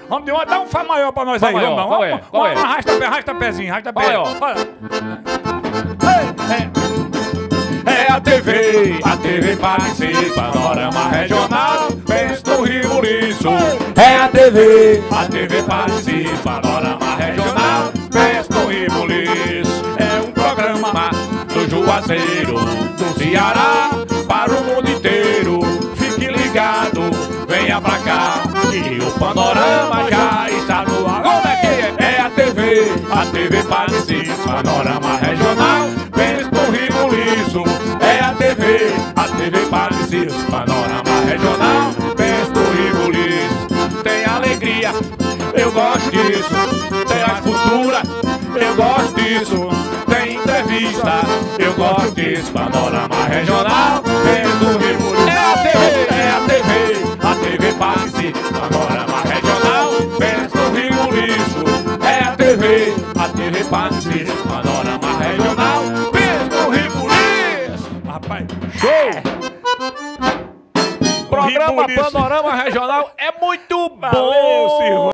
Vamos de uma, dá um Fá maior pra nós aí. Fá maior, Vamos, qual é? Qual é? Arrasta pezinho, arrasta Qual é, pezinho. ó? Olha. É a TV participa, Panorama Regional, pensa no Rio Liço. É a TV participa, Panorama Regional, pensa no Rio Liço. É um programa do Juazeiro, do Ceará, para o mundo inteiro. Fique ligado, venha pra cá, que o Panorama já está no ar. Como é que é? É a TV participa, Panorama Regional, pensa no Rio Liço. É a TV participa, Panorama Regional, pensa no Rio Liço. Tem alegria, eu gosto disso. Tem a cultura, eu gosto disso. Tem entrevista, eu gosto disso. Panorama Regional, pensa no Rio Liço. É a TV participa, Panorama Regional, pensa no Rio Liço. É a TV participa, Panorama Regional, pensa no Rio Liço. Rapaz, show! Programa Panorama Regional é muito bom. Valeu, Silvio.